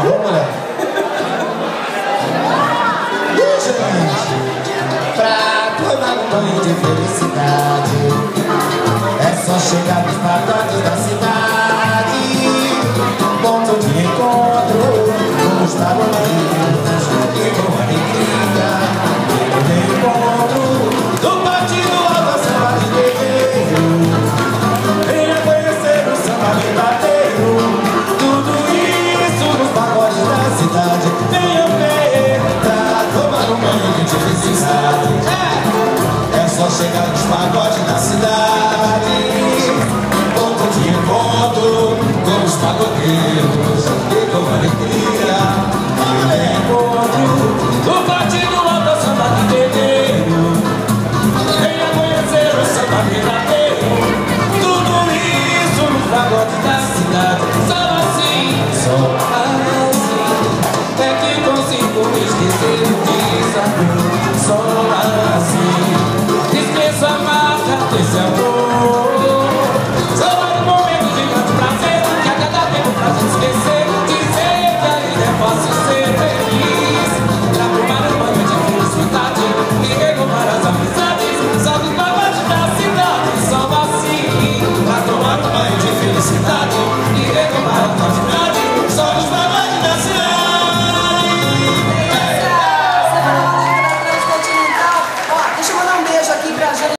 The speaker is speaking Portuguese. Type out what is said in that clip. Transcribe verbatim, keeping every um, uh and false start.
Vamos lá. E, gente, pra tomar um banho de felicidade é só chegar nos pagodes da cidade.